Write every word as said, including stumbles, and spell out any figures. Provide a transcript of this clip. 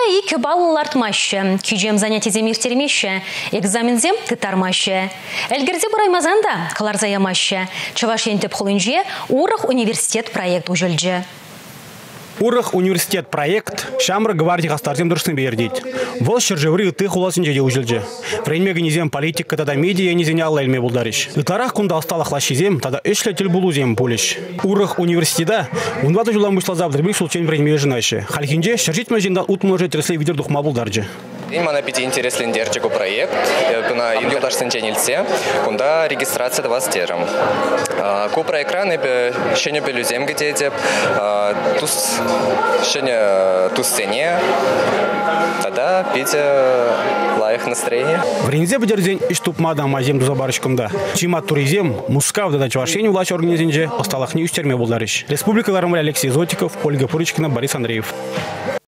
екі балыл артмашы, күйжем занятизем ефтермеші, экзамензем тытармашы. Әлгірде бұраймазанда қалар заямашы. Чавашен теп құлынже Урық университет проект ұжылжы. Урық университет проект шамры гвардии гастартем дұрсын бердейді. Вол шыржевры ұты құласын жеде ұжылжы. Времеге незем политика тада медиа незене алла әлме бұлдарыш. Үтарақ күнді асталық лашизем тада үшлі тіл бұлу зем бұлыш. Урық университета ұнваты жылан бұшла завдыр бір сұлчен времеге жынайшы. Халхинже шыржит мәжінда ұт мұжы тіріслей видер дұқма бұлдаржы. Именно пяти интересный дерчику проект. На юдаш сентенильце, куда регистрация два стером. Купра экраны щеня белюзем где деп, тус щеня тус сцене. Тогда Питер лайх настроение. В Рензе бедерзень иштуп мадам азем дузабарышкомда. Чима туризем мускав дада чувашению власть организенже осталах не устерме булдарыш. Республика Лармаль Алексей Зотиков, Ольга Пуричкина, Борис Андреев.